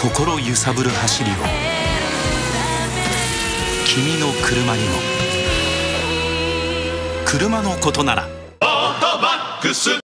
心揺さぶる走りを君の車にも。車のことならオートバックス。